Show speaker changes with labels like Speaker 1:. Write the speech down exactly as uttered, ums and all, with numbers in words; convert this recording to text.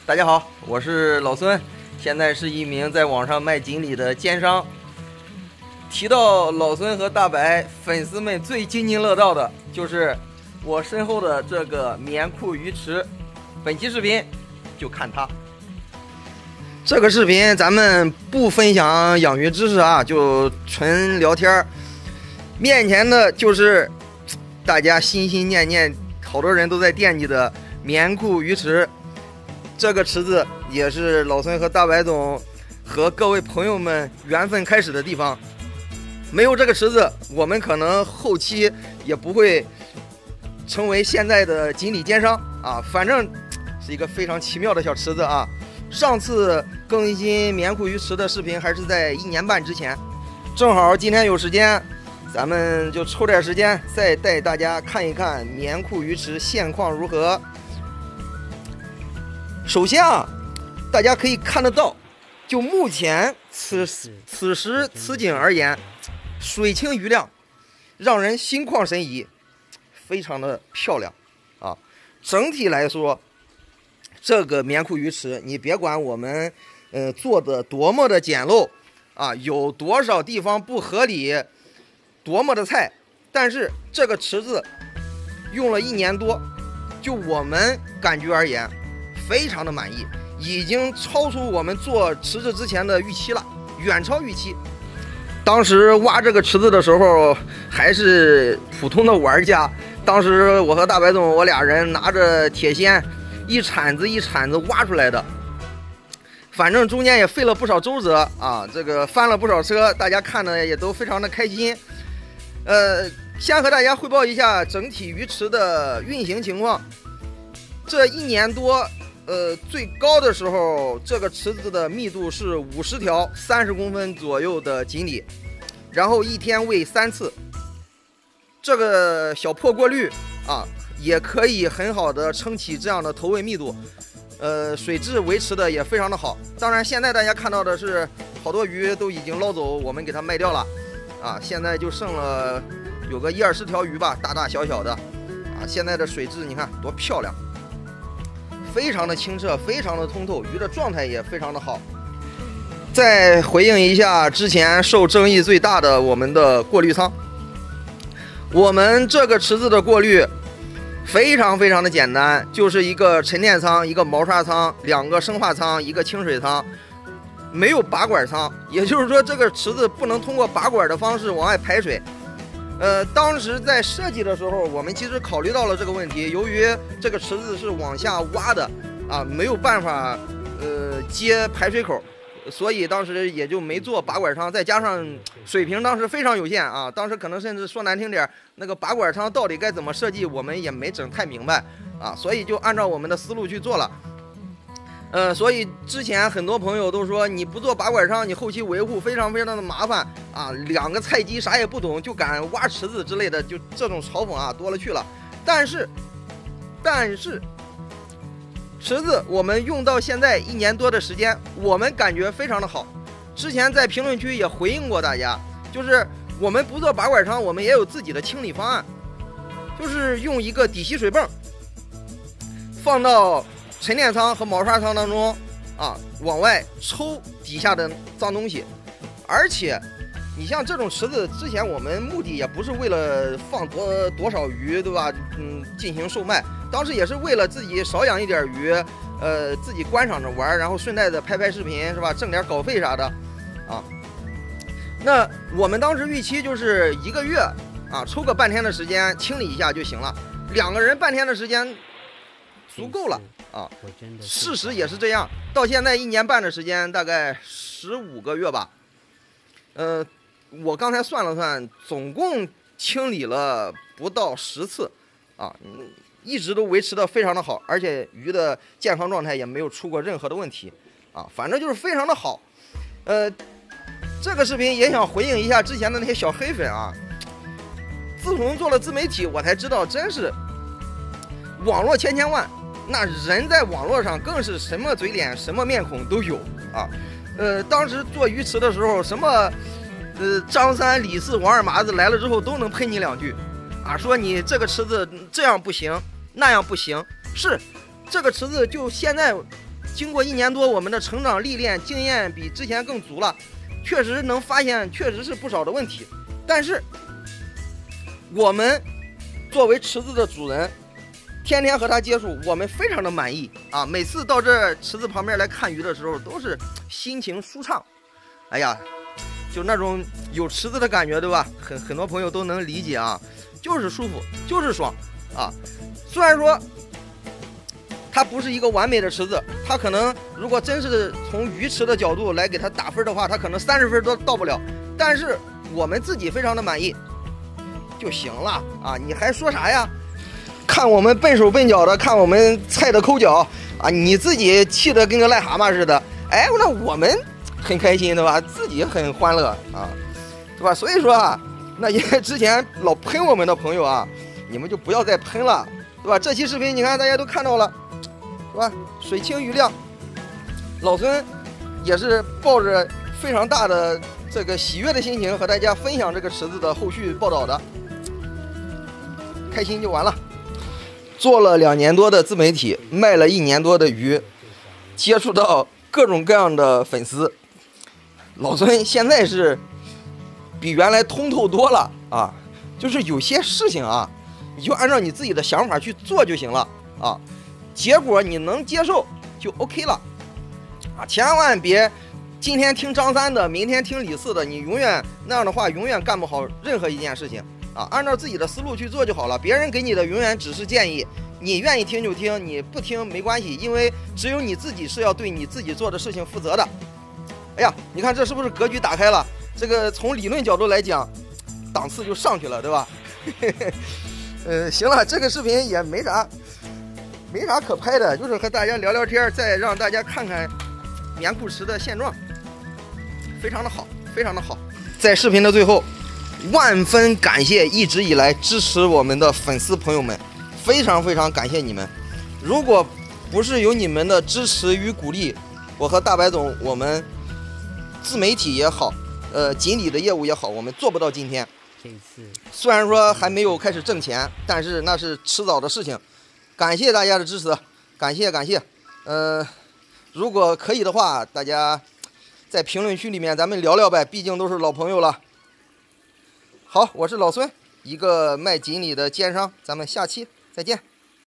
Speaker 1: 大家好，我是老孙，现在是一名在网上卖锦鲤的奸商。提到老孙和大白，粉丝们最津津乐道的就是我身后的这个棉裤鱼池。本期视频就看它。这个视频咱们不分享养鱼知识啊，就纯聊天。面前的就是大家心心念念，好多人都在惦记的棉裤鱼池。这个池子也是老孙和大白总和各位朋友们缘分开始的地方。没有这个池子，我们可能后期也不会成为现在的锦鲤奸商啊。反正是一个非常奇妙的小池子啊。上次更新棉裤鱼池的视频还是在一年半之前，正好今天有时间，咱们就抽点时间再带大家看一看棉裤鱼池现况如何。首先啊，大家可以看得到，就目前此此时此景而言，水清鱼亮，让人心旷神怡，非常的漂亮啊。整体来说，这个棉裤鱼池，你别管我们呃做的多么的简陋啊，有多少地方不合理，多么的菜，但是这个池子用了一年多，就我们感觉而言，非常的满意，已经超出我们做池子之前的预期了，远超预期。当时挖这个池子的时候还是普通的玩家，当时我和大白总我俩人拿着铁锨，一铲子一铲子挖出来的，反正中间也费了不少周折啊，这个翻了不少车，大家看的也都非常的开心。呃，先和大家汇报一下整体鱼池的运行情况。这一年多，呃，最高的时候，这个池子的密度是五十条，三十公分左右的锦鲤，然后一天喂三次。这个小破过滤啊，也可以很好的撑起这样的投喂密度，呃，水质维持的也非常的好。当然，现在大家看到的是好多鱼都已经捞走，我们给它卖掉了，啊，现在就剩了有个一二十条鱼吧，大大小小的，啊，现在的水质你看多漂亮。非常的清澈，非常的通透，鱼的状态也非常的好。再回应一下之前受争议最大的我们的过滤舱，我们这个池子的过滤非常非常的简单，就是一个沉淀舱，一个毛刷舱，两个生化舱，一个清水舱，没有拔管舱，也就是说这个池子不能通过拔管的方式往外排水。呃，当时在设计的时候，我们其实考虑到了这个问题。由于这个池子是往下挖的啊，没有办法呃接排水口，所以当时也就没做拔管舱。再加上水平当时非常有限啊，当时可能甚至说难听点，那个拔管舱到底该怎么设计，我们也没整太明白啊，所以就按照我们的思路去做了。呃，所以之前很多朋友都说你不做拔管舱，你后期维护非常非常的麻烦啊！两个菜鸡啥也不懂就敢挖池子之类的，就这种嘲讽啊多了去了。但是，但是池子我们用到现在一年多的时间，我们感觉非常的好。之前在评论区也回应过大家，就是我们不做拔管舱，我们也有自己的清理方案，就是用一个底吸水泵放到沉淀舱和毛刷舱当中啊，往外抽底下的脏东西。而且你像这种池子，之前我们目的也不是为了放多多少鱼，对吧？嗯，进行售卖，当时也是为了自己少养一点鱼，呃，自己观赏着玩，然后顺带的拍拍视频，是吧？挣点稿费啥的啊。那我们当时预期就是一个月啊，抽个半天的时间清理一下就行了，两个人半天的时间足够了。啊，事实也是这样，到现在一年半的时间，大概十五个月吧。呃，我刚才算了算，总共清理了不到十次，啊，一直都维持的非常的好，而且鱼的健康状态也没有出过任何的问题，啊，反正就是非常的好。呃，这个视频也想回应一下之前的那些小黑粉啊。自从做了自媒体，我才知道，真是网络千千万。那人在网络上更是什么嘴脸、什么面孔都有啊。呃，当时做鱼池的时候，什么呃张三、李四、王二麻子来了之后都能喷你两句，啊，说你这个池子这样不行，那样不行。是，这个池子就现在经过一年多，我们的成长历练经验比之前更足了，确实能发现确实是不少的问题。但是我们作为池子的主人，天天和它接触，我们非常的满意啊！每次到这池子旁边来看鱼的时候，都是心情舒畅。哎呀，就那种有池子的感觉，对吧？很很多朋友都能理解啊，就是舒服，就是爽啊！虽然说它不是一个完美的池子，它可能如果真是从鱼池的角度来给它打分的话，它可能三十分都到不了。但是我们自己非常的满意就行了啊！你还说啥呀？看我们笨手笨脚的，看我们菜的抠脚啊，你自己气得跟个癞蛤蟆似的。哎，那我们很开心，对吧？自己很欢乐啊，对吧？所以说啊，那些之前老喷我们的朋友啊，你们就不要再喷了，对吧？这期视频你看大家都看到了，是吧？水清鱼亮，老孙也是抱着非常大的这个喜悦的心情和大家分享这个池子的后续报道的，开心就完了。做了两年多的自媒体，卖了一年多的鱼，接触到各种各样的粉丝，老孙现在是比原来通透多了啊！就是有些事情啊，你就按照你自己的想法去做就行了啊，结果你能接受就 OK 了啊！千万别今天听张三的，明天听李四的，你永远那样的话，永远干不好任何一件事情。啊，按照自己的思路去做就好了。别人给你的永远只是建议，你愿意听就听，你不听没关系，因为只有你自己是要对你自己做的事情负责的。哎呀，你看这是不是格局打开了？这个从理论角度来讲，档次就上去了，对吧？呃，行了，这个视频也没啥，没啥可拍的，就是和大家聊聊天，再让大家看看棉裤池的现状，非常的好，非常的好。在视频的最后，万分感谢一直以来支持我们的粉丝朋友们，非常非常感谢你们。如果不是有你们的支持与鼓励，我和大白总我们自媒体也好，呃锦鲤的业务也好，我们做不到今天。虽然说还没有开始挣钱，但是那是迟早的事情。感谢大家的支持，感谢感谢。呃，如果可以的话，大家在评论区里面咱们聊聊呗，毕竟都是老朋友了。好，我是老孙，一个卖锦鲤的奸商，咱们下期再见。